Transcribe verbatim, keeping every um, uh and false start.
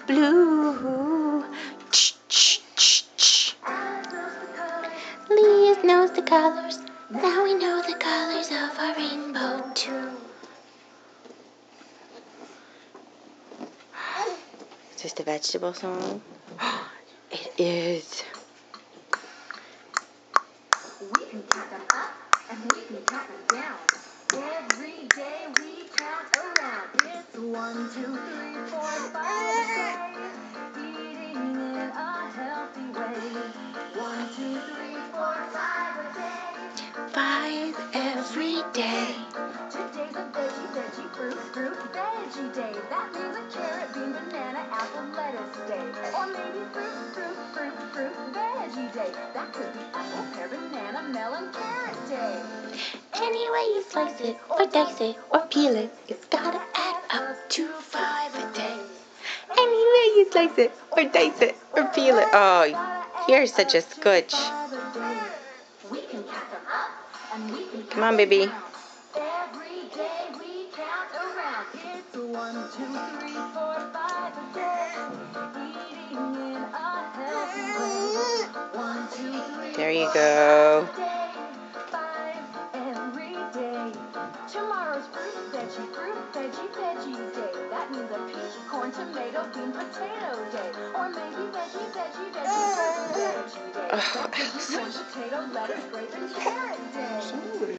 blue. Ch ch ch ch. Leah knows the colors. Now we know the colors of our rainbow too. Is this the vegetable song? It is. We can count them up and we can count them down. Every day we count around. It's one, two, three, four, five days. Eating in a healthy way. One, two, three, four, five a day. Five every day. Today's a veggie, veggie, fruit, fruit, veggie day. That means a carrot, bean, banana, apple, lettuce day. Or maybe fruit, fruit, fruit, fruit, veggie day. That could be apple, pear, banana, melon, carrot day. Any way you slice it, or dice it, or peel it, it's gotta add up to five a day. Any way you slice it, or dice it, or peel it. Oh, you're such a scooch. We can count them up and we can Come on, baby. Every day we count around. It's one, two, three, four, five a day. Eating in a healthy way. One, two, three, There you four, go. five a day. Five every day. Tomorrow's fruit, veggie, fruit, veggie, veggies day. That means a peach, corn, tomato, bean, potato day. Or maybe veggie, veggie, veggie, fruit, veggie day. Oh, That could be corn, potato, lettuce, grape, and carrot day.